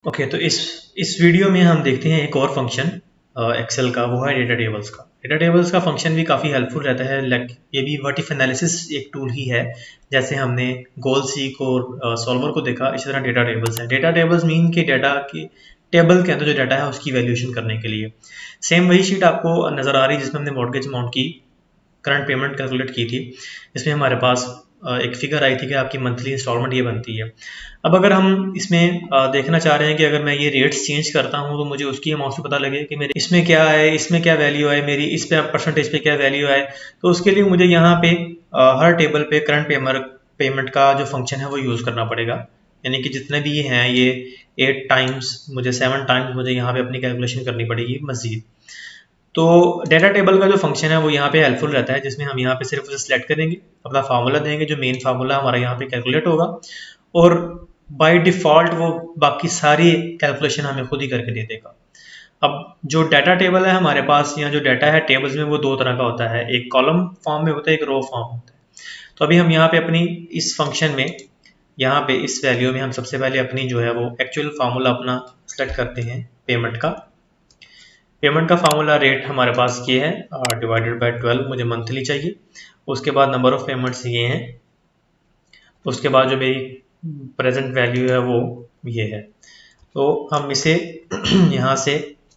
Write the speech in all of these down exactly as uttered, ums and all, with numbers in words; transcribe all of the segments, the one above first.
Okay okay, तो इस इस वीडियो में हम देखते हैं एक और फंक्शन एक्सेल का, वो है डेटा टेबल्स का। डेटा टेबल्स का फंक्शन भी काफ़ी हेल्पफुल रहता है। लाइक ये भी व्हाट इफ एनालिसिस एक टूल ही है। जैसे हमने गोल सीक और सॉल्वर को देखा, इसी तरह डेटा टेबल्स है। डेटा टेबल्स मीन के डेटा की टेबल के अंदर जो डाटा है उसकी वैल्यूएशन करने के लिए। सेम वही शीट आपको नज़र आ रही है जिसमें हमने मॉर्गेज अमाउंट की करंट पेमेंट कैलकुलेट की थी। इसमें हमारे पास एक फिगर आई थी कि आपकी मंथली इंस्टॉलमेंट ये बनती है। अब अगर हम इसमें देखना चाह रहे हैं कि अगर मैं ये रेट्स चेंज करता हूँ तो मुझे उसकी अमाउंट से पता लगे कि मेरे इसमें क्या है, इसमें क्या वैल्यू है, मेरी इस पे परसेंटेज पे क्या वैल्यू है, तो उसके लिए मुझे यहाँ पे हर टेबल पे करंट पेमेंट पेमेंट का जो फंक्शन है वो यूज़ करना पड़ेगा। यानी कि जितने भी ये हैं ये एट टाइम्स मुझे सेवन टाइम्स मुझे यहाँ पे अपनी कैलकुलेशन करनी पड़ेगी मजीद। तो डेटा टेबल का जो फंक्शन है वो यहाँ पे हेल्पफुल रहता है, जिसमें हम यहाँ पे सिर्फ उसे सिलेक्ट करेंगे, अपना फार्मूला देंगे, जो मेन फार्मूला हमारा यहाँ पे कैलकुलेट होगा, और बाय डिफ़ॉल्ट वो बाकी सारी कैलकुलेशन हमें खुद ही करके दे देगा। अब जो डाटा टेबल है हमारे पास, यहाँ जो डाटा है टेबल्स में, वो दो तरह का होता है, एक कॉलम फॉर्म में होता है, एक रो फॉर्म होता है। तो अभी हम यहाँ पे अपनी इस फंक्शन में, यहाँ पे इस वैल्यू में हम सबसे पहले अपनी जो है वो एक्चुअल फार्मूला अपना सेलेक्ट करते हैं पेमेंट का। पेमेंट का फार्मूला रेट हमारे पास ये है, डिवाइडेड बाय ट्वेल्व मुझे मंथली चाहिए। उसके बाद नंबर ऑफ पेमेंट्स ये हैं। उसके बाद जो मेरी प्रेजेंट वैल्यू है वो ये है। तो हम इसे यहाँ से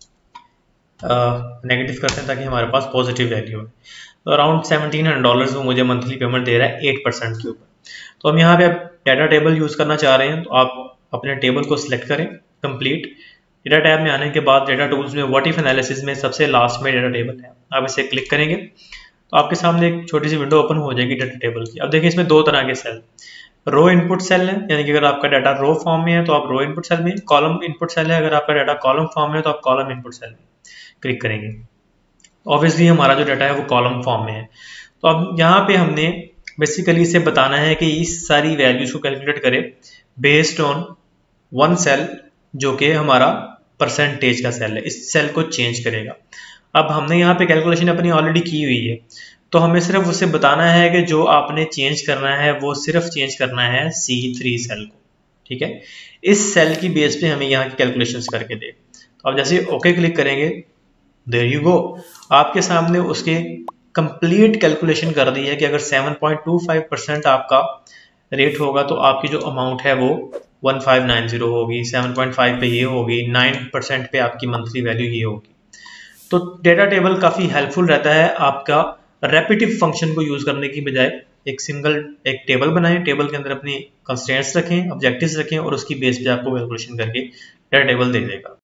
नेगेटिव करते हैं ताकि हमारे पास पॉजिटिव वैल्यू है। तो अराउंड सेवनटीन हंड्रेड डॉलर्स वो मुझे मंथली पेमेंट दे रहा है एट परसेंट के ऊपर। तो हम यहाँ पे डाटा टेबल यूज़ करना चाह रहे हैं, तो आप अपने टेबल को सिलेक्ट करें, कंप्लीट। डेटा टैब में आने के बाद डेटा टूल्स में व्हाट इफ एनालिसिस में सबसे लास्ट में डेटा टेबल है, आप इसे क्लिक करेंगे तो आपके सामने एक छोटी सी विंडो ओपन हो जाएगी डेटा टेबल की। अब देखिए इसमें दो तरह के सेल, रो इनपुट सेल है, यानी कि अगर आपका डाटा रो फॉर्म में है तो आप रो इनपुट सेल में, कॉलम इनपुट सेल है, अगर आपका डाटा कॉलम फॉर्म में है तो आप कॉलम इनपुट सेल में क्लिक करेंगे। ऑब्वियसली हमारा जो डाटा है वो कॉलम फॉर्म में है। तो अब यहाँ पे हमने बेसिकली इसे बताना है कि इस सारी वैल्यूज को कैलकुलेट करे बेस्ड ऑन वन सेल, जो कि हमारा परसेंटेज का सेल है। इस सेल को चेंज करेगा। अब हमने यहाँ पे कैलकुलेशन अपनी ऑलरेडी की हुई है, तो हमें सिर्फ उसे बताना है कि जो आपने चेंज करना है वो सिर्फ चेंज करना है सी थ्री सेल को, ठीक है। इस सेल की बेस पे हमें यहाँ की कैलकुलेशंस करके दे। तो अब जैसे ओके क्लिक करेंगे, देयर यू गो, आपके सामने उसके कंप्लीट कैलकुलेशन कर दी है कि अगर seven point two five percent आपका रेट होगा तो आपकी जो अमाउंट है वो वन फाइव नाइन जीरो होगी, सेवन पॉइंट फाइव पे ये होगी, नाइन परसेंट पे आपकी मंथली वैल्यू ये होगी। तो डेटा टेबल काफ़ी हेल्पफुल रहता है आपका रेपिटिव फंक्शन को यूज़ करने की बजाय। एक सिंगल एक टेबल बनाएं, टेबल के अंदर अपनी कंस्ट्रेंट्स रखें, ऑब्जेक्टिव्स रखें, और उसकी बेस पे आपको कैलकुलेशन करके डेटा टेबल दे देगा।